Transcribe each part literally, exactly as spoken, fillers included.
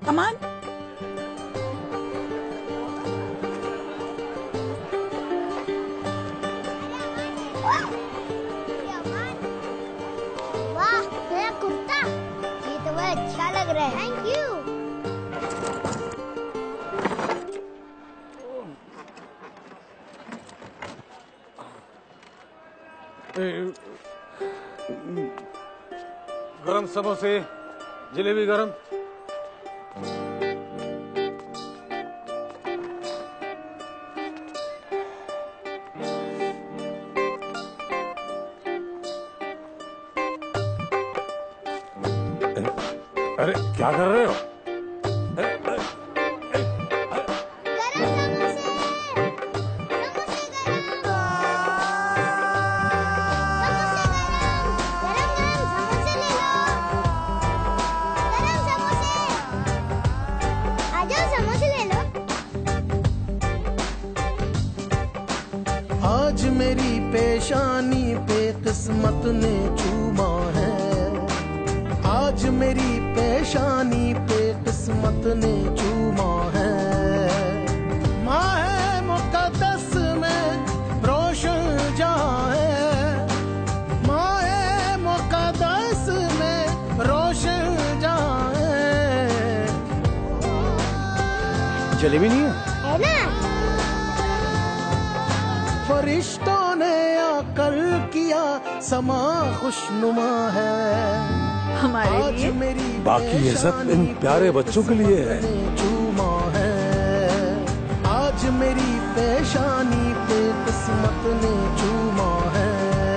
Come on. वाह, मेरा कुर्ता, ये तो बहुत अच्छा लग रहा है। Thank you. गरम समोसे, जलेबी गरम। अरे क्या कर रहे हो? आज मेरी पेशानी पे किस्मत ने चूमा है, आज मेरी पेशानी पे किस्मत ने चूमा है। माँ है मुकद्दस में रोशन जहाँ है, माँ है मुकद्दस में रोशन जहाँ है। जलेबी नहीं है? है ना? फरिश्तों ने आकर किया समा खुशनुमा है, हमारे लिए मेरी बाकी ये सब इन प्यारे बच्चों के लिए है। चूमा है, आज मेरी पेशानी पे किस्मत ने चूमा है।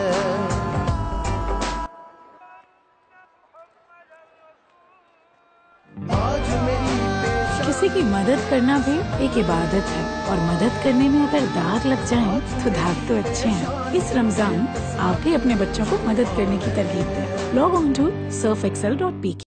आज मेरी किसी की मदद करना भी एक इबादत है, और मदद करने में अगर दाग लग जाए तो दाग तो अच्छे हैं। इस रमजान आप भी अपने बच्चों को मदद करने की तरगीब दें। Log on to Surf Excel dot P के।